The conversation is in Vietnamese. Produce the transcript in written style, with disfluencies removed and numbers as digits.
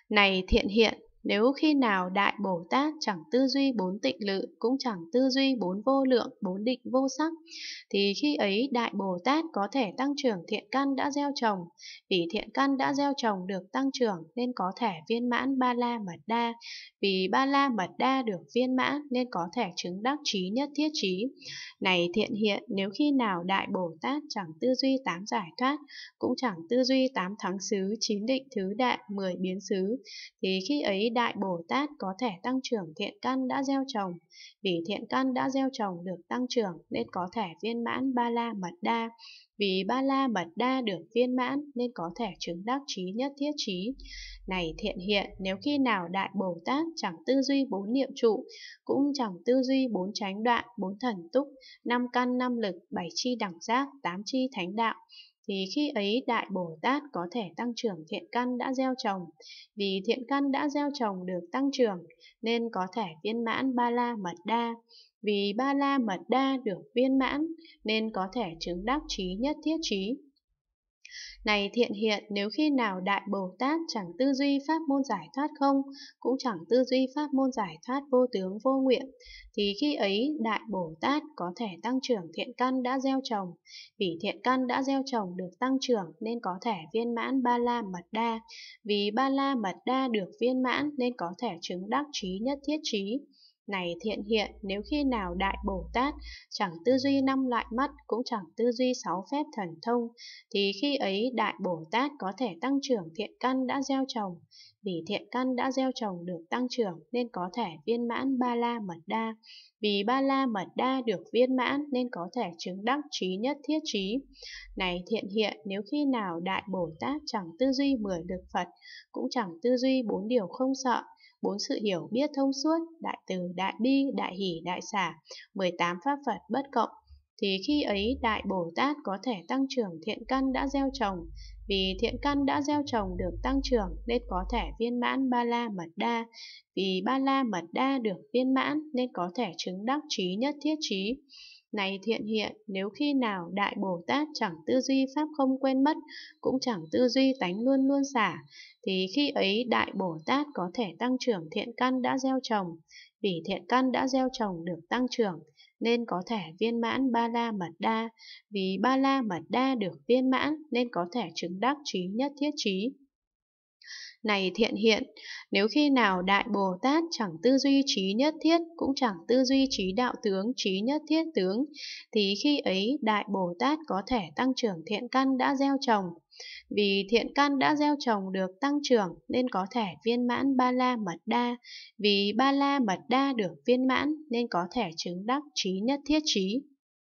Này thiện hiện, nếu khi nào Đại Bồ Tát chẳng tư duy bốn tịnh lự, cũng chẳng tư duy bốn vô lượng, bốn định vô sắc, thì khi ấy Đại Bồ Tát có thể tăng trưởng thiện căn đã gieo trồng. Vì thiện căn đã gieo trồng được tăng trưởng nên có thể viên mãn Ba La Mật Đa. Vì Ba La Mật Đa được viên mãn nên có thể chứng đắc trí nhất thiết trí. Này thiện hiện, nếu khi nào Đại Bồ Tát chẳng tư duy tám giải thoát, cũng chẳng tư duy tám thắng xứ, chín định thứ đại, 10 biến xứ, thì khi ấy Đại Bồ Tát có thể tăng trưởng thiện căn đã gieo trồng. Vì thiện căn đã gieo trồng được tăng trưởng nên có thể viên mãn Ba La Mật Đa. Vì Ba La Mật Đa được viên mãn nên có thể chứng đắc trí nhất thiết trí. Này thiện hiện, nếu khi nào Đại Bồ Tát chẳng tư duy bốn niệm trụ, cũng chẳng tư duy bốn chánh đoạn, bốn thần túc, năm căn năm lực, bảy chi đẳng giác, tám chi thánh đạo, thì khi ấy Đại Bồ Tát có thể tăng trưởng thiện căn đã gieo trồng. Vì thiện căn đã gieo trồng được tăng trưởng nên có thể viên mãn Ba La Mật Đa. Vì Ba La Mật Đa được viên mãn nên có thể chứng đắc trí nhất thiết trí. Này thiện hiện, nếu khi nào Đại Bồ Tát chẳng tư duy pháp môn giải thoát không, cũng chẳng tư duy pháp môn giải thoát vô tướng vô nguyện, thì khi ấy Đại Bồ Tát có thể tăng trưởng thiện căn đã gieo trồng. Vì thiện căn đã gieo trồng được tăng trưởng nên có thể viên mãn Ba La Mật Đa. Vì Ba La Mật Đa được viên mãn nên có thể chứng đắc trí nhất thiết trí. Này thiện hiện, nếu khi nào Đại Bồ Tát chẳng tư duy năm loại mắt, cũng chẳng tư duy sáu phép thần thông, thì khi ấy Đại Bồ Tát có thể tăng trưởng thiện căn đã gieo trồng. Vì thiện căn đã gieo trồng được tăng trưởng nên có thể viên mãn Ba La Mật Đa. Vì Ba La Mật Đa được viên mãn nên có thể chứng đắc trí nhất thiết trí. Này thiện hiện, nếu khi nào Đại Bồ Tát chẳng tư duy 10 lực Phật, cũng chẳng tư duy bốn điều không sợ, bốn sự hiểu biết thông suốt, đại từ, đại bi, đại hỷ, đại xả, 18 pháp Phật bất cộng, thì khi ấy Đại Bồ Tát có thể tăng trưởng thiện căn đã gieo trồng. Vì thiện căn đã gieo trồng được tăng trưởng nên có thể viên mãn Ba La Mật Đa. Vì Ba La Mật Đa được viên mãn nên có thể chứng đắc trí nhất thiết trí. Này thiện hiện, nếu khi nào Đại Bồ Tát chẳng tư duy pháp không quên mất, cũng chẳng tư duy tánh luôn luôn xả, thì khi ấy Đại Bồ Tát có thể tăng trưởng thiện căn đã gieo trồng. Vì thiện căn đã gieo trồng được tăng trưởng nên có thể viên mãn Ba La Mật Đa. Vì Ba La Mật Đa được viên mãn nên có thể chứng đắc trí nhất thiết trí. Này thiện hiện, nếu khi nào Đại Bồ Tát chẳng tư duy trí nhất thiết, cũng chẳng tư duy trí đạo tướng, trí nhất thiết tướng, thì khi ấy Đại Bồ Tát có thể tăng trưởng thiện căn đã gieo trồng. Vì thiện căn đã gieo trồng được tăng trưởng nên có thể viên mãn Ba La Mật Đa. Vì Ba La Mật Đa được viên mãn nên có thể chứng đắc trí nhất thiết trí.